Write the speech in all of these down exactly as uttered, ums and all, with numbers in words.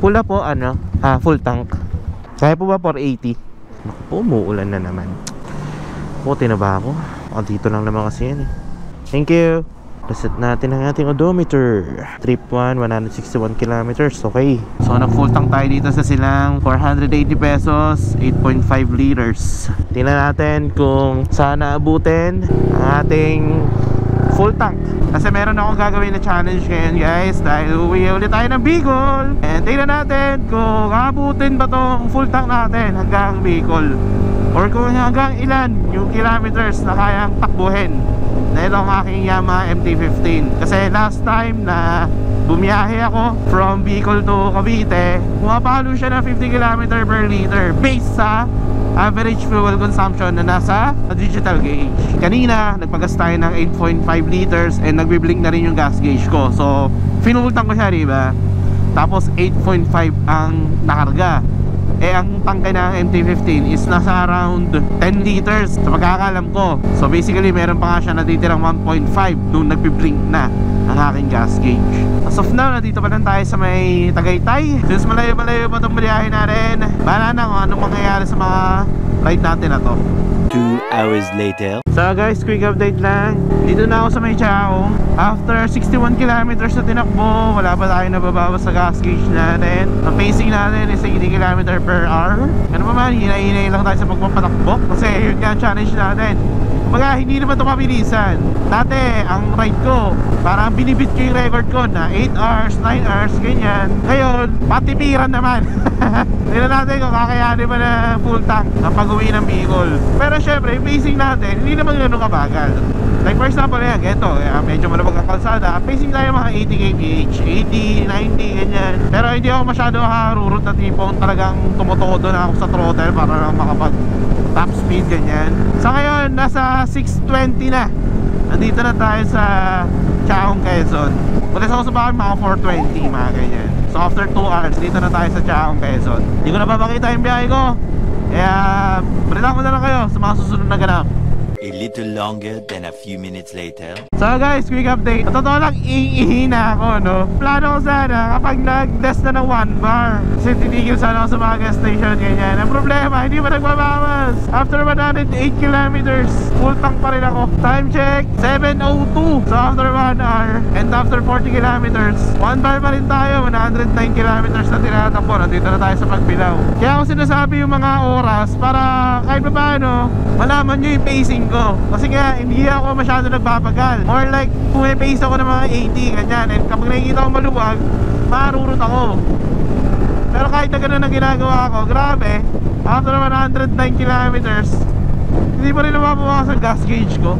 Pula po ano, ah, full tank. Kaya po ba four eighty? Naku po, umuulan na naman. Puti na ba ako? O, dito lang naman kasi yan eh. Thank you. Reset natin ang ating odometer. Trip one, one hundred sixty-one kilometers. Okay. So nag full tank tayo dito sa silang four hundred eighty pesos, eight point five liters. Tingnan natin kung saan naabutin ang ating full tank. Kasi meron akong gagawin na challenge ngayon guys, dahil uwi ulit tayo ng Bicol. And tingnan natin kung abutin ba tong full tank natin hanggang Bicol, or kung hanggang ilan yung kilometers na kayang takbuhin na itong aking Yamaha M T fifteen. Kasi last time na bumiyahe ako from Bicol to Cavite, pumapalo siya ng fifty kilometers per liter based sa average fuel consumption na nasa digital gauge. Kanina nagpagas tayo ng eight point five liters and nagbiblink na rin yung gas gauge ko. So finultang ko siya, diba? Tapos eight point five ang nakarga. Eh ang tangke ng M T fifteen is nasa around ten liters sa pagkakalam ko. So basically meron pa nga siya natitirang one point five nung nagbiblink na ang aking gas gauge. As of now, nandito pa lang tayo sa may Tagaytay. Since malayo-malayo pa itong biyahe natin, bahala na kung anong mangyayari sa mga ride natin na to. Two hours later. So guys, quick update lang. Dito na ako sa may Chaong. After sixty-one kilometers na tinakbo, wala pa tayo nababawas sa gas gauge natin. Ang pacing natin is eighty kilometers per hour. Ano pa man, hinay-hinay lang tayo sa pagpapatakbo kasi yun nga ang challenge natin. Kumbaga, hindi naman ito mabilisan. Dati, ang ride ko, parang binibit ko yung record ko na eight hours, nine hours, ganyan. Ngayon, patipiran naman. Tignan natin kung kakayanin ba na full tank ang pag-uwi ng Bicol. Pero syempre, yung pacing natin, hindi naman gano'ng kabagal. Like for example, yan, geto, medyo malabag ang kalsada. Pacing tayo mga eighty kilometers per hour, eighty, ninety, ganyan. Pero hindi ako masyado harurot na tipong talagang tumutodo na ako sa throttle para lang makapag top speed, ganyan. Sa ngayon, nasa six twenty na. Nandito na tayo sa Chaong, Quezon. Ulit ako sa bahay, mga four twenty, mga ganyan. So after two hours, dito na tayo sa Chaong, Quezon. Hindi ko na papakita yung biyahe ko. Kaya, balita ko na lang kayo sa mga susunod na ganap. A little longer than a few minutes later. So guys, quick update. Totoo lang, iihina ako, no? Plano ko sana kapag nag-test na ng one bar, kasi titigil sana ako sa mga gas station, ganyan. Ang problema, hindi pa nagbabawas. After one hundred eight kilometers, full tank pa rin ako. Time check, seven oh two. So after one hour, and after forty kilometers, one bar pa rin tayo. one hundred nine kilometers na tinatakbo. Nandito na tayo sa Pagbilao. Kaya ako sinasabi yung mga oras para kahit pa paano, malaman nyo yung pacing ko. Kasi nga, hindi ako masyado nagpapagal. More like, pumipace ako ng mga eighty, ganyan. And kapag nakikita ko maluwag, marurot ako. Pero kahit na ganun ang ginagawa ko, grabe, after one hundred nine kilometers, hindi pa rin nababawas ang gas gauge ko.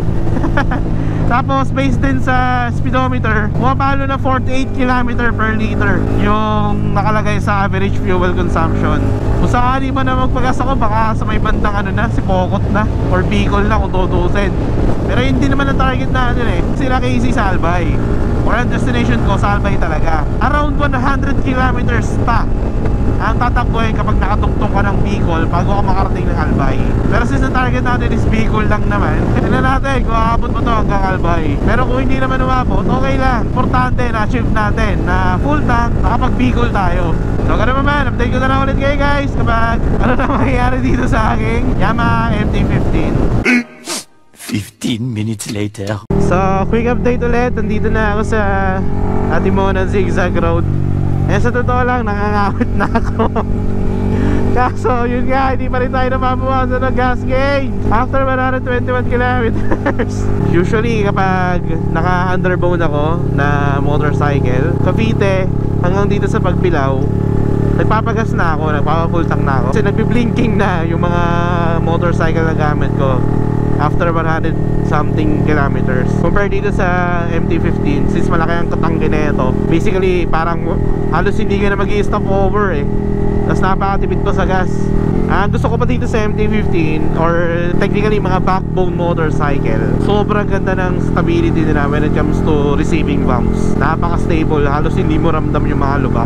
Tapos based din sa speedometer, pumapalo na forty-eight kilometers per liter yung nakalagay sa average fuel consumption. Kung sakali man na magpagas ako, baka sa may bandang ano na, si Pocot na or Bicol na kung tutusin. Pero hindi naman ang target natin eh. Sila K C sa Albay, or ang destination ko sa Albay talaga. Around one hundred kilometers pa ang tatakbuhin kapag nakatungtong ka ng Bicol bago ka makarating ng Albay. Pero since ang target natin is Bicol lang naman, tignan natin kung aabot mo to hanggang Albay. Pero kung hindi naman umabot, okay lang. Importante na achieve natin na full tank, nakapag Bicol tayo. So gano'n naman, update ko na lang ulit kayo guys kapag ano na mangyayari dito sa aking Yamaha M T fifteen. fifteen minutes later. So quick update ulit, nandito na ako sa Atimonan Zigzag Road. Eh sa totoo lang, nangangawit na ako. Kaso yun nga, hindi pa rin tayo nababawasan ng gas gauge after one hundred twenty-one kilometers. Usually kapag naka-underbone ako na motorcycle, Cavite hanggang dito sa Pagbilao, nagpapagas na ako, nagpapapultang na ako. Kasi nagbi-blinking na yung mga motorcycle na gamit ko after one hundred something kilometers. Compared dito sa M T fifteen, since malaki ang katanggi na ito, basically parang halos hindi ka na mag-i-stop over eh. Tapos napakatipid ko sa gas. Ah, gusto ko pa dito sa M T fifteen, or technically mga backbone motorcycle, sobrang ganda ng stability nila when it comes to receiving bumps. Napaka-stable, halos hindi mo ramdam yung mga lubak.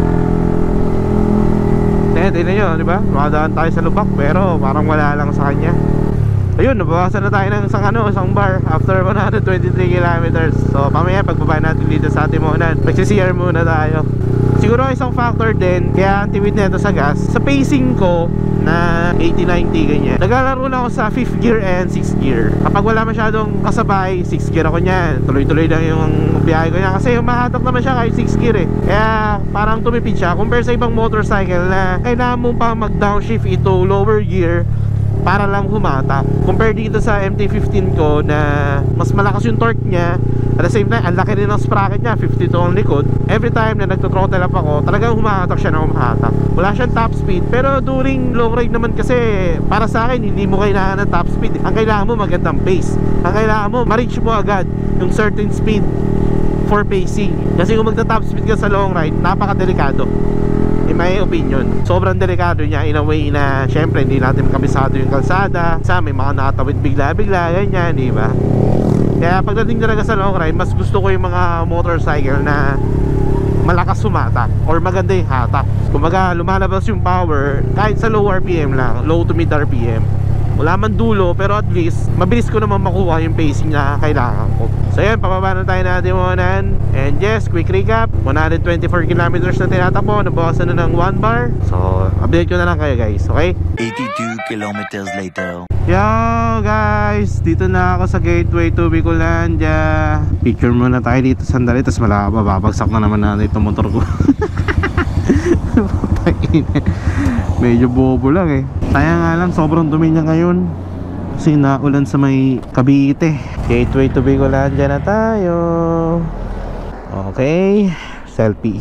Eh, tignan nyo, di ba? Makadaan tayo sa lubak pero parang wala lang sa kanya. Ayun, nabawasan na tayo ng isang ano, isang bar after one hundred twenty-three kilometers. So mamaya pagbaba natin dito sa Atimonan, magsi-C R muna tayo. Kasi Siguro isang factor din kaya ang tiwid nito sa gas, sa pacing ko na eighty ninety ganyan, naglalaro na ako sa fifth gear and sixth gear. Kapag wala masyadong kasabay, sixth gear ako niyan, tuloy-tuloy lang yung biyahe ko niya kasi humahatak naman siya kahit sixth gear eh. Kaya parang tumipid siya compare sa ibang motorcycle na kailangan mo pa mag downshift ito lower gear para lang humatak. Compare dito sa M T fifteen ko na mas malakas yung torque niya, at the same time ang laki rin ng sprocket niya, fifty-two ang likod. Every time na nagto-throttle up ako, talagang humahatak siya na humahatak. Wala siyang top speed, pero during long ride naman kasi para sa akin hindi mo kailangan ng top speed. Ang kailangan mo magandang pace. Ang kailangan mo ma-reach mo agad yung certain speed for pacing. Kasi kung magta-top speed ka sa long ride, napakadelikado. In my opinion, sobrang delikado niya in a way na syempre hindi natin kabisado yung kalsada, sa may mga nakatawid bigla-bigla ganyan, di ba? Kaya pagdating talaga sa long ride, mas gusto ko yung mga motorcycle na malakas sumatak or maganda yung hatak. Kumbaga lumalabas yung power kahit sa low R P M lang, low to mid R P M. Wala man dulo, pero at least mabilis ko naman makuha yung pacing na kailangan ko. So yan, pababa na tayo natin monan. And yes, quick recap, one hundred twenty-four kilometers na tinatakbo, nabawasan na ng one bar. So update ko na lang kayo guys, okay? eighty-two kilometers later. Yo guys, dito na ako sa gateway to Bicolandia. Picture muna tayo dito sandali, tapos mababagsak na naman natin itong motor ko. Medyo bobo lang eh. Kaya nga lang, sobrang dumi niya ngayon kasi naulan sa may Cavite. Gateway to Bicolandia na tayo. Okay, selfie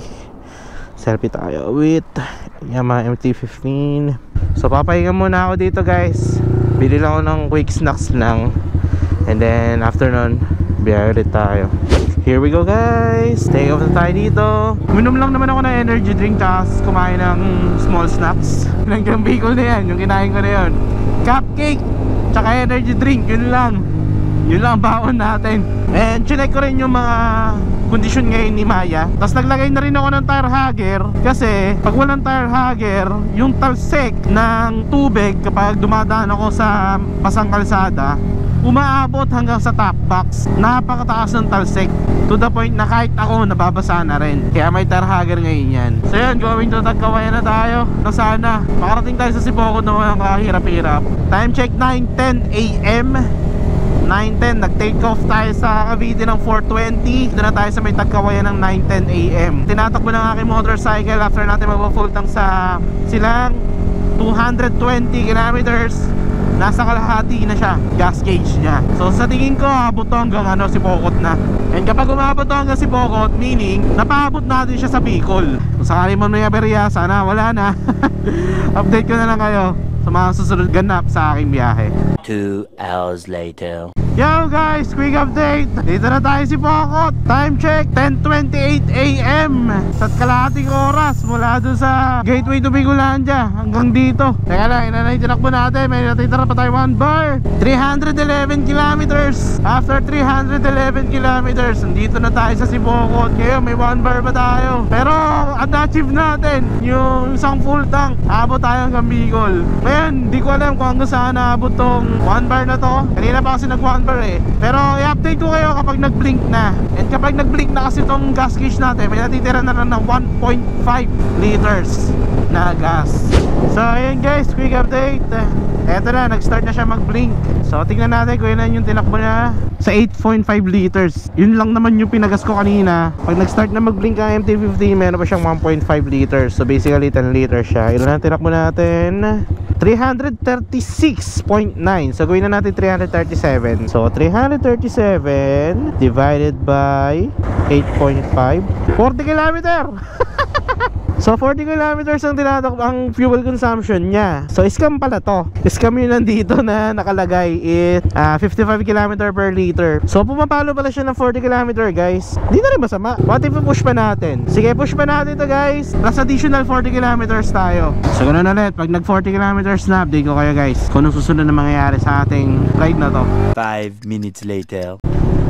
Selfie tayo with Yamaha M T fifteen. So papahinga muna ako dito guys. Bili lang ako ng quick snacks lang, and then after nun biyahe ulit tayo. Here we go guys, take off na tayo dito. Uminom lang naman ako ng energy drink, tapos kumain ng small snacks. Hanggang Bicol na yan, yung kinain ko na yun. Cupcake, tsaka energy drink, yun lang. Yun lang baon natin. And chinek ko rin yung mga kondisyon ngayon ni Maya. Tapos naglagay na rin ako ng tire hugger, kasi pag walang tire hugger, yung talsik ng tubig kapag dumadaan ako sa pasang kalsada, umaabot hanggang sa top box. Napakataas ng talsik, to the point na kahit ako nababasa na rin. Kaya may tire hugger ngayon yan. So yun, going to Tagkawayan na tayo. Na sana makarating tayo sa Sibocod na walang kahirap-hirap. Time check nine ten A M nine ten, nag-take off tayo sa Cavite ng four twenty. Doon na tayo sa may Tagkawayan ng nine ten A M Tinatakbo ng aking motorcycle after natin mag-full tank sa silang two hundred twenty kilometers. Nasa kalahati na siya, gas gauge niya. So sa tingin ko, abot to hanggang ano, Sibocod na. And kapag umabot to hanggang Sibocod, meaning napaabot natin siya sa Bicol. Kung sakali mo may aberya, sana wala na. Update ko na lang kayo sa mga susunod ganap sa aking biyahe. Two hours later. Yo guys, quick update. Dito na tayo si Pokot. Time check ten twenty-eight A M Sa kalahating oras mula doon sa gateway to Bicolandia hanggang dito. Teka lang, inanay tinakbo natin. May natitira pa tayo one bar. Three hundred eleven kilometers. After three hundred eleven kilometers, nandito na tayo sa Sibocod. Kaya may one bar pa tayo. Pero na-achieve natin yung isang full tank. Abot tayo hanggang Bicol. Ngayon, di ko alam kung hanggang saan naabot tong one bar na to. Kanina pa kasi nag one bar eh. Pero i-update ko kayo kapag nag-blink na. And kapag nag-blink na kasi itong gas gauge natin, may natitira na lang ng one point five liters na gas. So ayun guys, quick update. Eto na, nag-start na siya mag-blink. So tingnan natin kung yun yung tinakbo niya sa eight point five liters. Yun lang naman yung pinagas ko kanina. Pag nag-start na mag-blink ang M T fifteen, meron pa siyang one point five liters. So basically ten liters siya. Ilan na tinakbo natin? three hundred thirty-six point nine. So gawin na natin three hundred thirty-seven. So three hundred thirty-seven divided by eight point five, forty kilometer. So forty kilometers ang tinatak ang fuel consumption niya. So scam pala to. Scam yun nandito na nakalagay it uh, fifty-five kilometer per liter. So pumapalo pala siya ng forty kilometer guys. Hindi na rin masama. What if push pa natin? Sige, push pa natin to guys. Plus additional forty kilometers tayo. So ganun ulit, pag nag forty kilometers na, update ko kayo guys kung anong susunod na mangyayari sa ating ride na to. Five minutes later.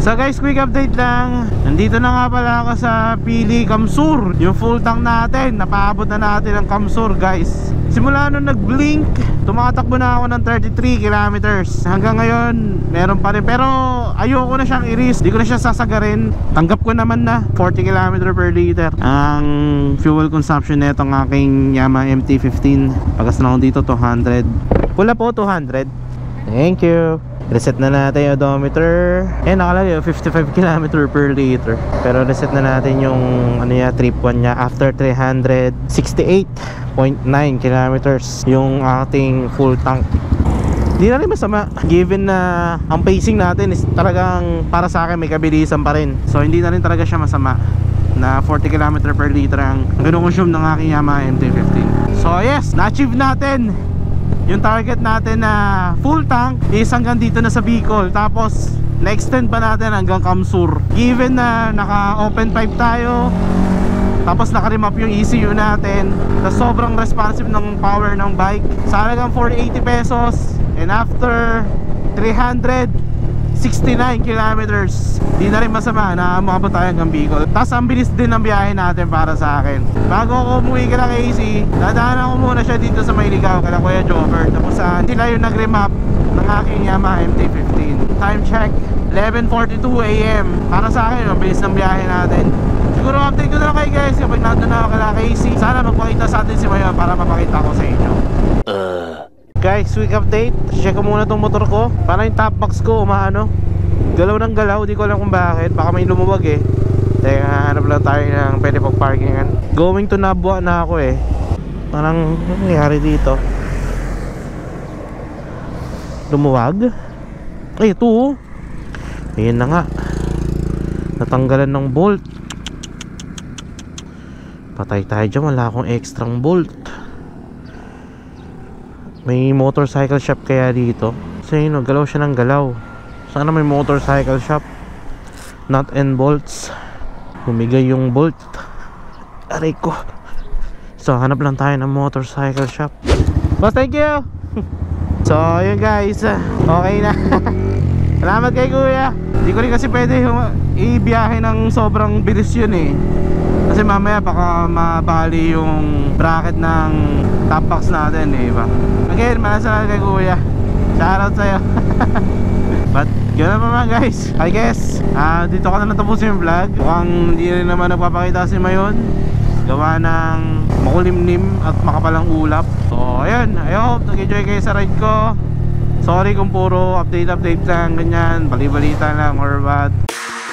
So guys, quick update lang. Nandito na nga pala ako sa Pili Kamsur. Yung full tank natin, napaabot na natin ang Kamsur guys. Simula nung nag-blink, tumatakbo na ako ng thirty-three kilometers. Hanggang ngayon, meron pa rin. Pero ayoko na siyang i-risk. Di ko na siya sasagarin. Tanggap ko naman na forty kilometers per liter ang fuel consumption nitong aking Yamaha M T fifteen. Pagas na ako dito, two hundred. Pula po, two hundred. Thank you. Reset na natin yung odometer. Eh, nakalagay fifty-five kilometers per liter. Pero reset na natin yung ano ya, trip one nya after three hundred sixty-eight point nine kilometers yung ating full tank. Di na rin masama given na ang pacing natin is talagang para sa akin may kabilisan pa rin. So hindi na rin talaga siya masama na forty kilometers per liter ang kinukonsume ng aking Yamaha M T fifteen. So yes, na-achieve natin yung target natin na full tank is hanggang dito na sa Bicol. Tapos na-extend pa natin hanggang Kamsur. Given na naka-open pipe tayo, tapos naka-remap yung E C U natin, na sobrang responsive ng power ng bike. Sa halagang four eighty pesos, and after three hundred sixty-nine kilometers, di na rin masama na makabot tayo hanggang Bicol. Tapos ang bilis din ng biyahe natin para sa akin. Bago ako umuwi ka ng A C, dadaanan ko muna siya dito sa Mailigaw kala Kuya Jobber. Tapos uh, sila yung nag-remap ng aking Yamaha M T fifteen. Time check, eleven forty-two A M Para sa akin, ang bilis ng biyahe natin. Siguro update ko na lang kayo guys kapag nandun na ako kala A C. Sana magpakita sa atin si Mayo para mapakita ko sa inyo. Uh. Guys, quick update. Check ko muna tong motor ko. Parang yung top box ko umaano, galaw ng galaw, di ko alam kung bakit. Baka may lumuwag eh. Teka, hanap lang tayo ng pwede pag parkingan. Going to Nabwa na ako eh. Parang ano nangyari dito? Lumuwag? Ay, ito oh. Ayun na nga, natanggalan ng bolt. Patay tayo dyan, wala akong extrang bolt. May motorcycle shop kaya dito? So yun, galaw siya ng galaw. Sana may motorcycle shop. Nut and bolts. Humigay yung bolt. Aray ko. So hanap lang tayo ng motorcycle shop. Boss, thank you. So yun guys, okay na. Salamat kay kuya. Hindi ko rin kasi pwede i-biyahe ng sobrang bilis yun eh. Kasi mamaya baka mabali yung bracket ng top box natin eh ba? Again, malasalamat kay kuya. Shoutout sa'yo. But gano'n pa mga guys, I guess uh, dito ko na natapusin yung vlog. Mukhang hindi rin naman nagpapakita si Mayon. Gawa ng makulimlim at makapalang ulap. So ayun, I hope nag-enjoy kayo sa ride ko. Sorry kung puro update update lang, ganyan, bali-balita lang or what.